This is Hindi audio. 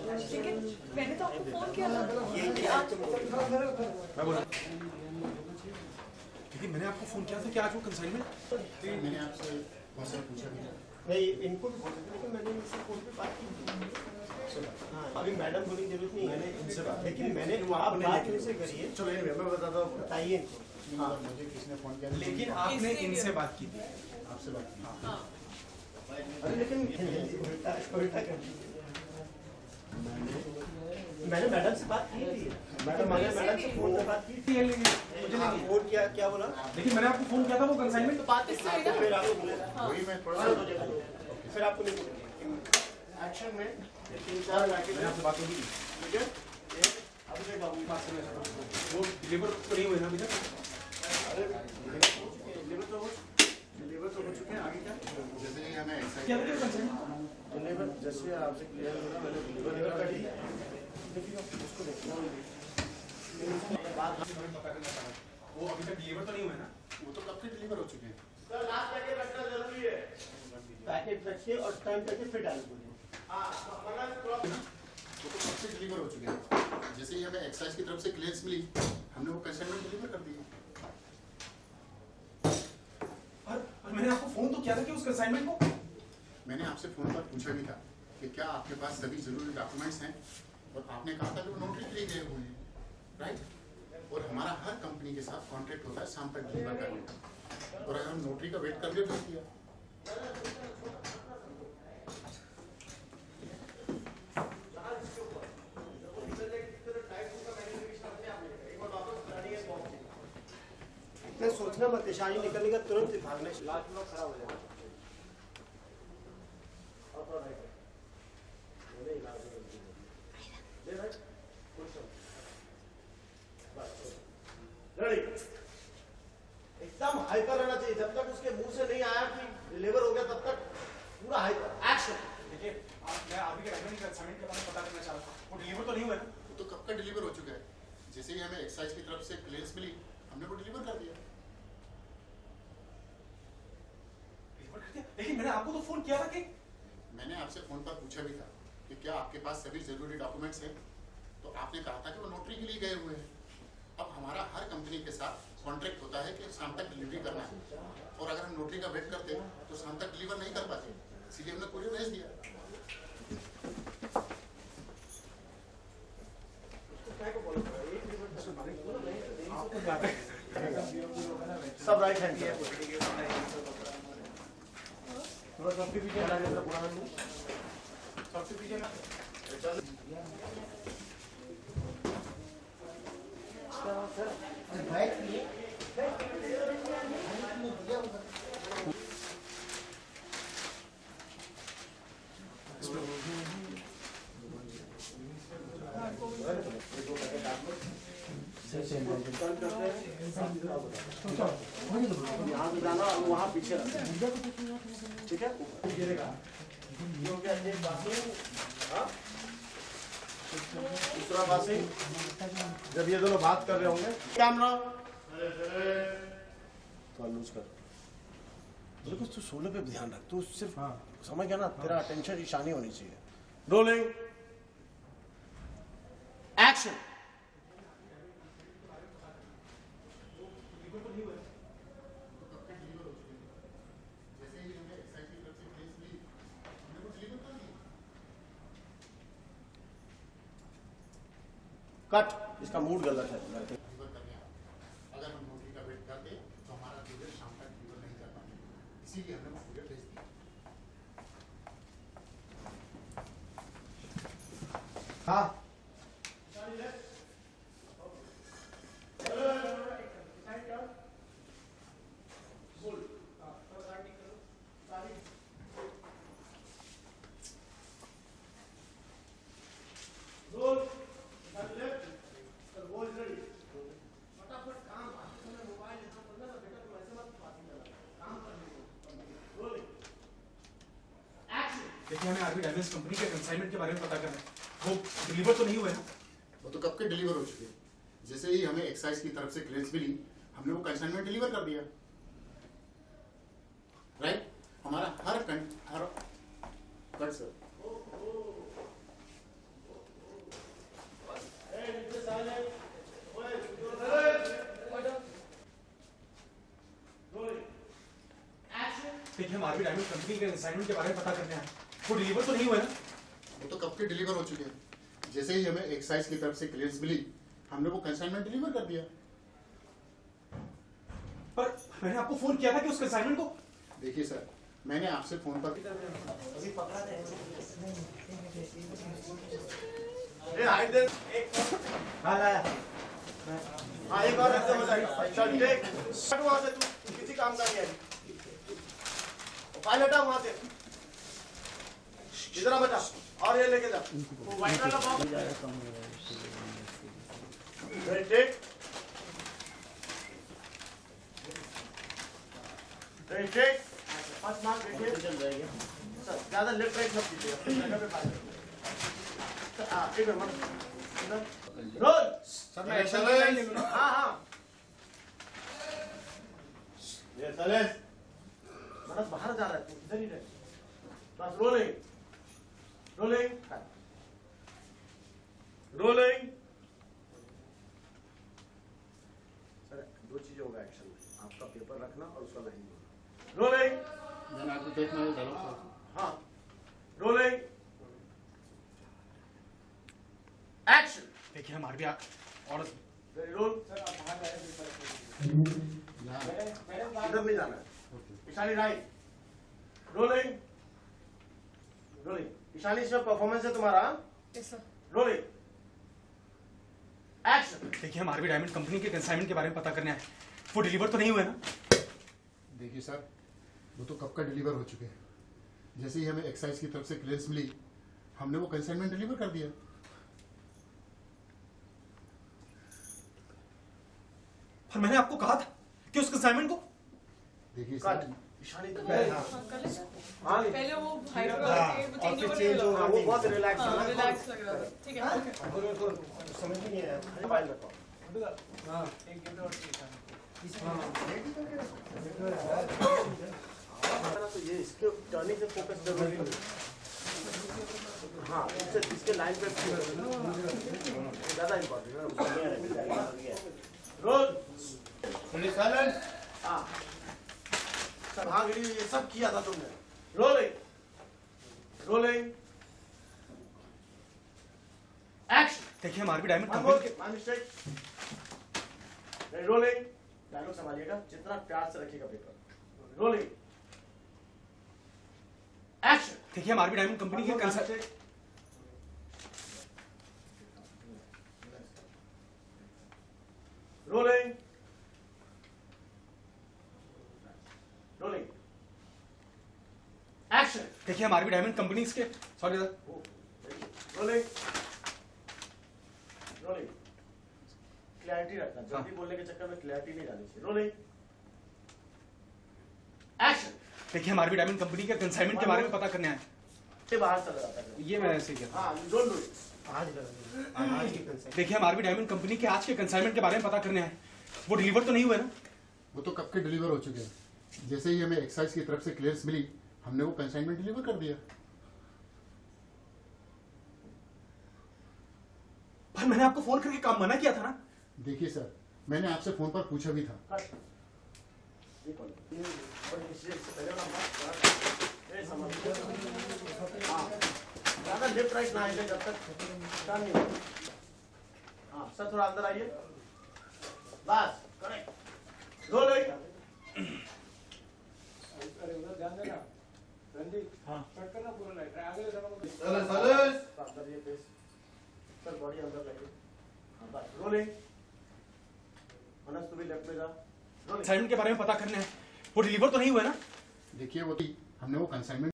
लेकिन मैंने तो आपको फोन किया था कि आज मैं बोला लेकिन मैंने आपको फोन किया था कि आज वो कंसाइनमेंट मैंने आपसे पूछा भी नहीं इनको भी बोला था लेकिन मैंने इनसे फोन पे बात की। हाँ अभी मैडम बोलने की जरूरत नहीं है इनसे बात, लेकिन मैंने आप बात इनसे करिए। चलो मैं बताता हूँ, बताइए इनको। हाँ मुझे किसने फोन किया, लेकिन आपने इनसे बात की थी, आपसे बात की। हाँ अरे लेकिन उल्टा उल्टा कर दीजिए। मैंने मैडम से बात की थी, मैडम से फोन पे बात की थी। फोन किया क्या बोला, लेकिन मैंने आपको फोन किया था वो कंसाइनमेंट बात इससे हुई ना। फिर आपको बोला वही मैं थोड़ा फिर आपको नहीं बोला एक्शन में 3-4 लाख मैंने आपसे बात होगी ठीक है। अब से बाबू वो डिलीवर तो नहीं हुए ना अभी तक। अरे डिलीवर तो हो चुके हैं, आगे क्या जैसे ही हमें क्या बोले कंसाइनमेंट डिलीवर जैसे आपसे क्लियर होगा मैंने डिलीवर कर दी। उसको देखना वो अभी तक डिलीवर तो नहीं हुए ना। वो तो कब के डिलीवर हो चुके हैं। सर लास्ट पैकेट रखना जरूरी है, पैकेट रखिए और टाइम करके फिर डाल दीजिए। वो तो कब से डिलीवर हो चुके हैं। जैसे ही हमें एक्साइज की तरफ से क्लियरेंस मिली हमने वो कंसाइनमेंट डिलीवर कर दिया। और मैंने आपको फोन तो किया था कि उस कंसाइनमेंट को। मैंने आपसे फोन पर पूछा भी था कि क्या आपके पास सभी जरूरी डॉक्यूमेंट्स हैं, और आपने कहा था कि वो नोटरी के लिए गए हुए हैं, राइट। और हमारा हर कंपनी के साथ कॉन्ट्रैक्ट होता है शाम तक डिलीवर करने का, और अगर हम नोटरी का वेट कर ले तो किया। इतना सोचना मत, निशानी निकलने का तुरंत भागने लास्ट में खराब हो जाएगा। एकदम हाइपर रहना चाहिए, जब तक उसके मुंह से नहीं आया कि डिलीवर हो गया तब तक पूरा हाइपर एक्शन। देखिए मैं अभी के कंसाइनमेंट के बारे में पता करना चाह रहा था, वो डिलीवर तो नहीं हुआ ना। वो तो कब का डिलीवर हो चुका है। जैसे ही हमें एक्साइज की तरफ से क्लियरेंस मिली हमने वो डिलीवर कर दिया। लेकिन मैंने आपको तो फोन किया था कि मैंने आपसे फोन पर पूछा भी था कि क्या आपके पास सभी जरूरी डॉक्यूमेंट्स हैं, तो आपने कहा था कि वो नोटरी के लिए गए हुए हैं। अब हमारा हर कंपनी के साथ कॉन्ट्रैक्ट होता है कि शाम तक डिलीवरी करना है, और अगर हम नोटरी का वेट करते तो शाम तक डिलीवर नहीं कर पाते, इसलिए हमने कुरियर भेज दिया। सब राइट हैंड थोड़ा सा पीछे लाने का पुराना नहीं सबसे पीछे ना यहाँ से जाना और वहाँ पीछे ठीक है। दूसरा बासी जब ये दोनों बात कर रहे होंगे कैमरा तो लूज कर देखो, तू सोलो पे ध्यान रख, तू सिर्फ समझ गया ना, तेरा अटेंशन ईशानी होनी चाहिए। Rolling action. कट, इसका मूड गलत है। अगर हम नोटरी का वेट करते तो हमारा कुरियर शाम तक डिलीवर नहीं कर पाते, इसीलिए हमने वो कुरियर भेज दिया। हाँ देखिए हमें आरबी डायमंड्स कंपनी के कंसाइनमेंट के बारे में पता करना है, वो डिलीवर तो नहीं हुए ना। वो तो कब के डिलीवर हो चुके हैं। जैसे ही हमें एक्साइज की तरफ से क्लियरेंस मिली हमने वो कंसाइनमेंट डिलीवर कर दिया, राइट। हमारा हर कट सर मारवी डायमंड कंपनी के असाइनमेंट के बारे में पता करने आए। वो डिलीवर तो नहीं हुए ना? वो तो कब के डिलीवर हो चुके हैं। जैसे ही हमें एक्साइज की तरफ से क्लियरेंस मिली, हमने वो कंसाइनमेंट डिलीवर कर दिया। पर मैंने आपको फोन किया था कि उस असाइनमेंट को। देखिए सर, मैंने आपसे फोन पर अभी पकड़ा दे। ए हाइट दे एक। हां लाया। हां एक और रख दे, हो जाएगा। चल टेक। हट वहां से, तू किसी काम का नहीं है। फाइल हटा वहां से। इधर आ बेटा, और ये लेके जा। वो व्हाइट वाला box. Very take. Very take. First mark देखिए। चल जाएगा। सर ज्यादा लेफ्ट राइट मत कीजिए, जगह पे फाइल। हां ठीक है मत। रोल। सर मैं एक्शन ले लूंगा। हां हां। ये चले। मनस बाहर जा रहा है, तू इधर ही रह। बस रोलिंग। रोलिंग। रोलिंग। सर दो चीजें होगा एक्शन में, आपका पेपर रखना और उसका लाइन बोलना। रोलिंग। मैंने आपको टेक में डाला था। हाँ रोलिंग। एक्शन। देखिए हम आरबी और रोल। इधर नहीं जाना है, Ishani right. Rolling. Rolling. Ishani इसमें परफॉर्मेंस है तुम्हारा। Yes sir. रोलिंग। एक्शन। देखिए हम आरबी डायमंड कंपनी के कंसाइनमेंट के बारे में पता करने आए। वो डिलीवर तो नहीं हुए ना? देखिए सर, वो तो कब का डिलीवर हो चुके हैं। जैसे ही हमें एक्साइज की तरफ से क्लियरेंस मिली, हमने वो कंसाइनमेंट डिलीवर कर दिया। पर मैंने आपको कहा था कि उस कंसाइनमेंट को। देखिए कट। सर, ईशानी तो हाँ कर ले सर। हाँ पहले वो हाइट हाँ, वाला और चेंज फिर ओवर चेंज नहीं होगा, वो बहुत रिलैक्स हाँ है। रिलैक्स लग रहा है। ठीक है ओके। समझ नहीं आया, खाली फाइल रखो। तो ये इसके टर्निंग से फोकस जरूरी है। हाँ इसके लाइन पे ज्यादा इम्पोर्टेंट है। रोल। हाँ सब हाँ गिरी, ये सब किया था तुमने। रोलिंग। रोलिंग। एक्शन। देखिए हम आरबी डायमंड कंपनी के माय मिस्टेक। रोलिंग। डायलॉग संभालिएगा, जितना प्यार से रखिएगा पेपर। रोलिंग। एक्शन। देखिए हम आरबी डायमंड कंपनी के कंसाइनमेंट। रोलिंग। रोलिंग। एक्शन। देखिए हम आरबी डायमंड कंपनी के sorry sir. Rolling. Rolling. Clarity रखना, जल्दी बोलने के चक्कर में क्लैरिटी नहीं जानी चाहिए। रोलिंग। एक्शन। देखिए हम आरबी डायमंड कंपनी के कंसाइनमेंट के बारे में पता करने आए। ये बाहर चला जाता है। ये मैंने ऐसे किया था। हाँ डोंट डू इट। आज की कंसेप्ट। देखिए हम आरबी डायमंड कंपनी के आज के कंसाइनमेंट के बारे में पता करने आए। वो डिलीवर तो नहीं हुए ना? वो तो कब के डिलीवर हो चुके हैं। जैसे ही हमें एक्साइज की तरफ से क्लियरेंस मिली, हमने वो कंसाइनमेंट डिलीवर कर दिया। पर मैंने आपको फोन करके काम मना किया था ना? देखिए सर, मैंने आपसे फोन पर पूछा भी था। ये कौन है? और इससे पहले वाला बात ये समझ। हाँ ज्यादा लेफ्ट राइट ना आइए जब तक टर्न नहीं हो। हाँ सर थोड़ा अंदर आइए। बस करेक्ट। रोलिंग। हाँ अंदर ये फेस सर, बॉडी अंदर लाइए। हाँ बस रोलिंग। मनस तू भी लेफ्ट में जा। रोलिंग। कंसाइनमेंट के बारे में पता करने आए। वो डिलीवर तो नहीं हुए ना? देखिए, वो हमने वो कंसाइनमेंट